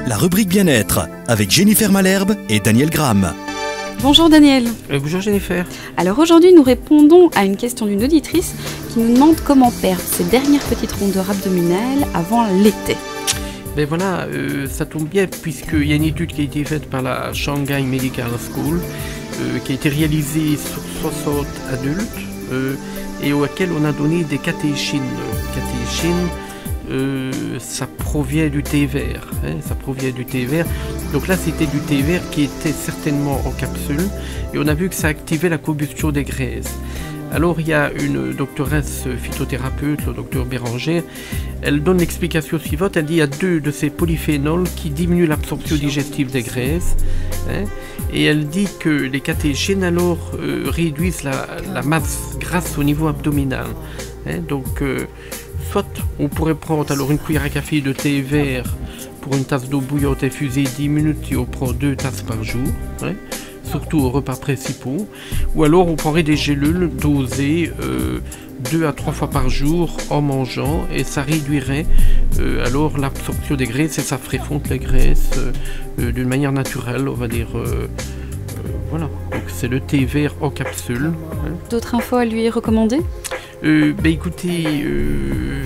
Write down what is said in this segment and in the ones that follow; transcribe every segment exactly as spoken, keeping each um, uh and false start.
La rubrique bien-être avec Jennifer Malherbe et Daniel Gram. Bonjour Daniel. Euh, bonjour Jennifer. Alors aujourd'hui nous répondons à une question d'une auditrice qui nous demande comment perdre ses dernières petites rondeurs abdominales avant l'été. Ben voilà, euh, ça tombe bien puisqu'il y a une étude qui a été faite par la Shanghai Medical School euh, qui a été réalisée sur soixante adultes euh, et auquel on a donné des catéchines. Catéchines, euh, ça provient du thé vert, hein, ça provient du thé vert. Donc là c'était du thé vert qui était certainement en capsule et on a vu que ça activait la combustion des graisses. Alors il y a une doctoresse phytothérapeute, le docteur Béranger, elle donne l'explication suivante, elle dit qu'il y a deux de ces polyphénols qui diminuent l'absorption digestive des graisses, hein, et elle dit que les catéchines alors euh, réduisent la, la masse grasse au niveau abdominal. Hein, donc euh, soit on pourrait prendre alors une cuillère à café de thé vert pour une tasse d'eau bouillante infusée dix minutes et on prend deux tasses par jour. Hein, surtout aux repas principaux, ou alors on prendrait des gélules dosées euh, deux à trois fois par jour en mangeant et ça réduirait euh, alors l'absorption des graisses et ça ferait fondre les graisses euh, euh, d'une manière naturelle, on va dire. Euh, euh, voilà, donc c'est le thé vert en capsule. Hein. D'autres infos à lui recommander? euh, Ben écoutez, euh,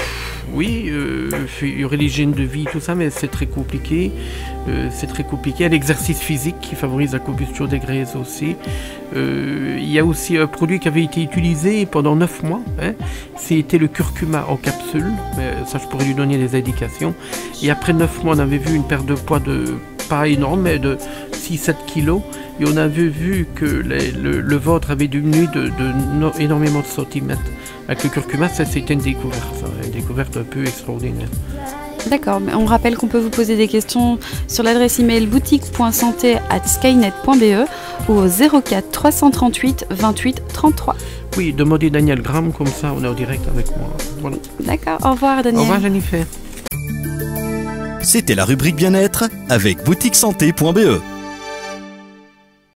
oui, euh, il y aurait l'hygiène de vie, tout ça, mais c'est très compliqué. Euh, c'est très compliqué. Il y a l'exercice physique qui favorise la combustion des graisses aussi. Euh, il y a aussi un produit qui avait été utilisé pendant neuf mois. Hein. C'était le curcuma en capsule. Mais ça, je pourrais lui donner les indications. Et après neuf mois, on avait vu une perte de poids de pas énorme, mais de six à sept kilos. Et on avait vu que les, le, le ventre avait diminué de, de no, énormément de centimètres. Avec le curcuma, ça c'était une découverte, ça, une découverte un peu extraordinaire. D'accord, mais on rappelle qu'on peut vous poser des questions sur l'adresse email boutique point santé arobase skynet point b e ou au zéro quatre trois cent trente-huit vingt-huit trente-trois. Oui, demandez Daniel Gram, comme ça on est en direct avec moi. Voilà. D'accord, au revoir Daniel. Au revoir Jennifer. C'était la rubrique bien-être avec boutique santé point b e.